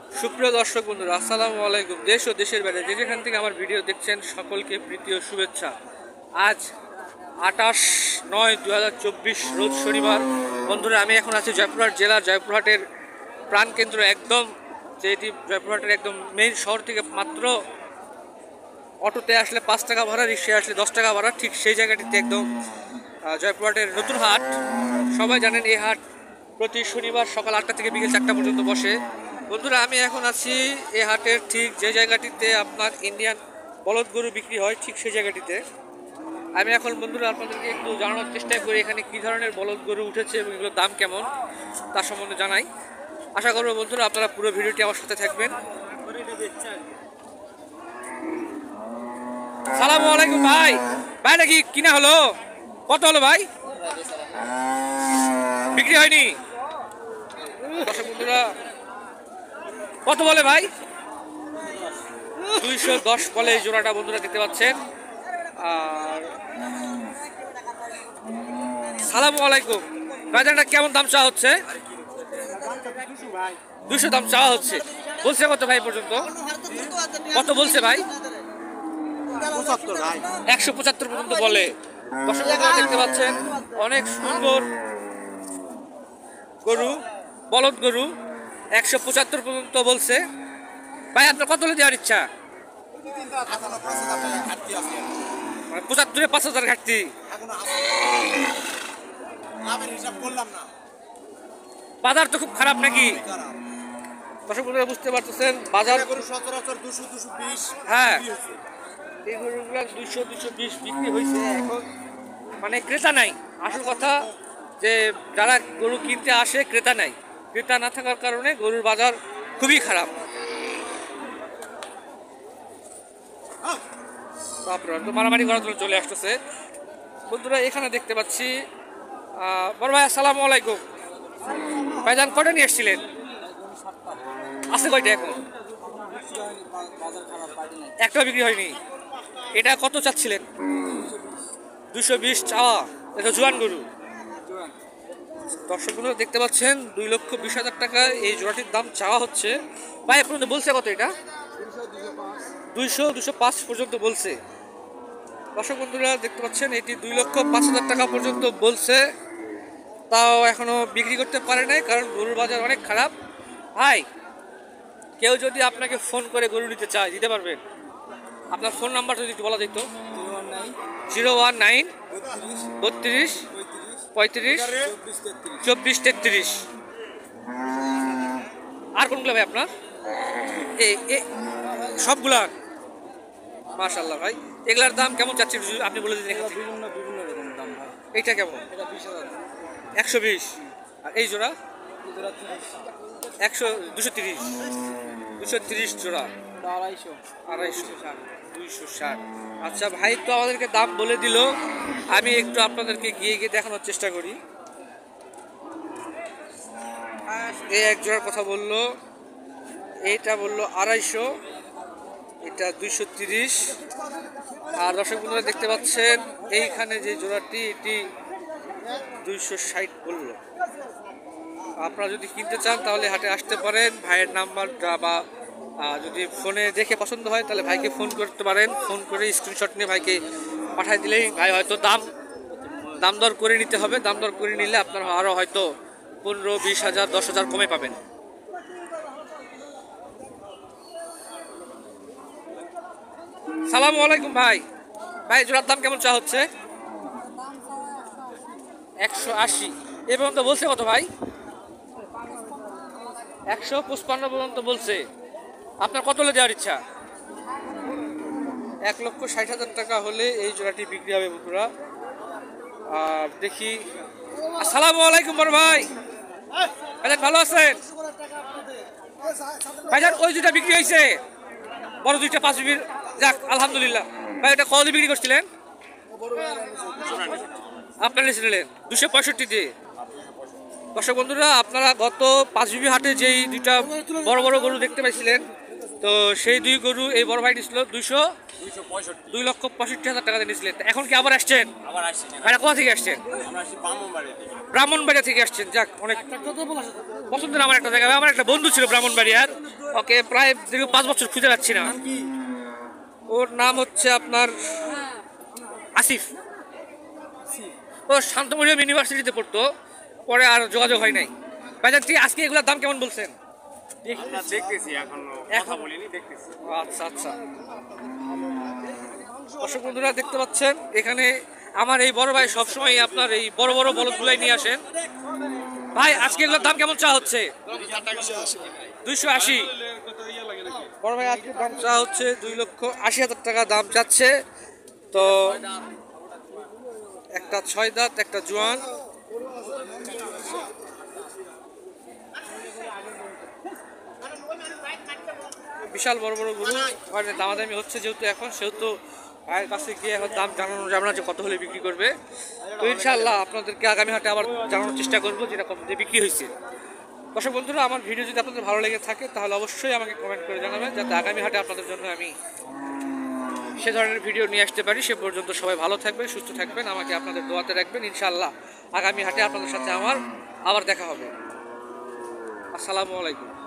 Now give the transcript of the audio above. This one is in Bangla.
সুপ্রিয় দর্শক বন্ধুরা, আসসালামু আলাইকুম। দেশ ও দেশের বাইরে যে যেখান থেকে আমার ভিডিও দেখছেন সকলকে প্রীতি ও শুভেচ্ছা। আজ 28/9/2024 রোজ শনিবার। বন্ধুরা, আমি এখন আছি জয়পুরহাট জেলার জয়পুরহাটের প্রাণকেন্দ্র, একদম যেটি জয়পুরহাটের একদম মেইন শহর থেকে মাত্র অটোতে আসলে 5 টাকা ভাড়া, রিক্সায় আসলে 10 টাকা ভাড়া, ঠিক সেই জায়গাটিতে একদম জয়পুরহাটের নতুন হাট। সবাই জানেন এই হাট প্রতি শনিবার সকাল 8টা থেকে বিকেল 4টা পর্যন্ত বসে। বন্ধুরা, আমি এখন আছি এই হাটের ঠিক যে জায়গাটিতে আপনার ইন্ডিয়ান বলদ গরু বিক্রি হয়, ঠিক সেই জায়গাটিতে আমি এখন বন্ধুরা আপনাদেরকে একটু জানানোর চেষ্টা করি এখানে কী ধরনের বলদ গরু উঠেছে এবং এগুলোর দাম কেমন তার সম্বন্ধে জানাই। আশা করবো বন্ধুরা আপনারা পুরো ভিডিওটি আমার সাথে থাকবেন। সালামু আলাইকুম ভাই। ভাই নাকি কিনা হলো? কত হলো ভাই? বিক্রি হয়নি? বন্ধুরা কত বলে ভাই? 210 বলে এই জোড়াটা বন্ধুরা দেখতে পাচ্ছেন। আর সালামু আলাইকুম। বাজারটা কেমন দাম চাওয়া হচ্ছে? 200 দাম চাওয়া হচ্ছে। বলছে কত ভাই পর্যন্ত? কত বলছে ভাই? 175 পর্যন্ত বলে। দেখতে পাচ্ছেন অনেক সুন্দর গরু, বলদ গরু। 175 পর্যন্ত বলছে। ভাই আপনার কত হলে দেওয়ার ইচ্ছা? 75-এ 5,000 ঘাটতি। বাজার তো খুব খারাপ নাকি? দর্শক বন্ধুরা বুঝতে পারতেছেন বাজার সচরাচর 200-220। হ্যাঁ, এই গরুগুলো 200-220 বিক্রি হয়েছে। এখন মানে ক্রেতা নাই। আসল কথা যে যারা গরু কিনতে আসে ক্রেতা নাই। ক্রেতা না থাকার কারণে গরুর বাজার খুবই খারাপ। তো মারামারি করার জন্য চলে আসতেছে বন্ধুরা। এখানে দেখতে পাচ্ছি বড় ভাই, আসসালামু আলাইকুম। ভাইজান কটা নিয়ে এসেছিলেন? আছে কয়টা এখন? একটা বিক্রি হয়নি। এটা কত চাচ্ছিলেন? 220 চাওয়া। এটা জোয়ান গরু। দর্শকগুলো দেখতে পাচ্ছেন 2,20,000 টাকা এই জোড়াটির দাম চাওয়া হচ্ছে। ভাই পর্যন্ত বলছে কত? এটা 200-205 পর্যন্ত বলছে। দর্শক বন্ধুরা দেখতে পাচ্ছেন এটি 2,05,000 টাকা পর্যন্ত বলছে। তাও এখনো বিক্রি করতে পারে নাই, কারণ গরুর বাজার অনেক খারাপ। ভাই, কেউ যদি আপনাকে ফোন করে গরু নিতে চায় দিতে পারবেন? আপনার ফোন নাম্বারটা যদি একটু বলা যেত। 019 32 35 24 33। আর কোনগুলো ভাই আপনার? সবগুলা? মাশাআল্লাহ ভাই, এগুলার দাম কেমন চাচ্ছেন আপনি বলে দিন। বিভিন্ন রকম দাম ভাই। এইটা কেমন? এটা 20,000। 120। আর এই জোড়া? এই জোড়া 30। 230 জোড়া। 250। 260। আচ্ছা ভাই, তো আমাদেরকে দাম বলে দিল। আমি একটু আপনাদেরকে গিয়ে দেখানোর চেষ্টা করি। এই এক জোড়ার কথা বললো, এইটা বললো 250, এটা 230। আর দর্শক বন্ধুরা দেখতে পাচ্ছেন এইখানে যে জোড়াটি, এটি 260 বললো। আপনারা যদি কিনতে চান তাহলে হাটে আসতে পারেন। ভাইয়ের নাম্বারটা বা যদি ফোনে দেখে পছন্দ হয় তাহলে ভাইকে ফোন করতে পারেন। ফোন করে স্ক্রিনশট নিয়ে ভাইকে পাঠিয়ে দিলেই ভাই হয়তো দাম দর করে নিতে হবে। দাম দর করে নিলে আপনার আরও হয়তো 15-20,000 10,000 কমে পাবেন। সালামু আলাইকুম ভাই। ভাই জোড়ার দাম কেমন চা হচ্ছে? 180। এ পর্যন্ত বলছে কত ভাই? 155 পর্যন্ত বলছে। আপনার কত হলে দেওয়ার ইচ্ছা? 1,60,000 টাকা হলে এই জোড়াটি বিক্রি হবে বন্ধুরা। আর দেখি। আসসালামু আলাইকুম বড় ভাই। ভাইজান ভালো আছেন? ভাইজান ওই দুইটা বিক্রি হয়েছে, বড় দুইটা 5 বিবির। যাক আলহামদুলিল্লাহ। ভাই ওটা কত বিক্রি করছিলেন? আপনার নিয়েছিলেন 265 দিয়ে। দর্শক বন্ধুরা, আপনারা গত 5 বিবি হাটে যেই দুইটা বড় বড় গরু দেখতে পাইছিলেন, তো সেই দুই গরু এই বড় ভাই নিয়েছিল 2,65,000 টাকা দিয়ে নিয়েছিলেন। এখন কি আবার আসছেন? ভাইরা কোথা থেকে আসছেন? ব্রাহ্মণবাড়িয়া থেকে আসছেন। যাক, অনেক পছন্দের আমার একটা জায়গা। আমার একটা বন্ধু ছিল ব্রাহ্মণবাড়িয়ার, ওকে প্রায় দীর্ঘ 5 বছর খুঁজে পাচ্ছি না। কি ওর নাম হচ্ছে আপনার আসিফ। ও শান্তমরিয়াম ইউনিভার্সিটিতে পড়তো, পরে আর যোগাযোগ হয় নাই। ভাইজান ঠিক আজকে এগুলোর দাম কেমন বলছেন? দেখতেছি এখনো কথা বলিনি, দেখতেছি। আচ্ছা আচ্ছা, দর্শক বন্ধুরা দেখতে পাচ্ছেন এখানে আমার এই বড় ভাই সবসময় আপনার এই বড় বড় বলদগুলাই নিয়ে আসেন। ভাই আজকে এগুলোর দাম কেমন চা হচ্ছে? 280। বড় ভাই আজকে দাম চা হচ্ছে 2,80,000 টাকা দাম চাচ্ছে। তো একটা 6 দাঁত, একটা জোয়ান। বিশাল বড় বড় গরু, দামাদামি হচ্ছে যেহেতু এখন, সেহেতু ভাইয়ের কাছে গিয়ে এখন দাম জানানো যাবে না যে কত হলে বিক্রি করবে। তো ইনশাআল্লাহ আপনাদেরকে আগামী হাটে আবার জানানোর চেষ্টা করবো যেটা কত দিয়ে বিক্রি হয়েছে। দর্শক বন্ধুরা, আমার ভিডিও যদি আপনাদের ভালো লেগে থাকে তাহলে অবশ্যই আমাকে কমেন্ট করে জানাবেন, যাতে আগামী হাটে আপনাদের জন্য আমি সে ধরনের ভিডিও নিয়ে আসতে পারি। সে পর্যন্ত সবাই ভালো থাকবেন, সুস্থ থাকবেন, আমাকে আপনাদের দোয়াতে রাখবেন। ইনশাআল্লাহ আগামী হাটে আপনাদের সাথে আমার আবার দেখা হবে। আসসালামু আলাইকুম।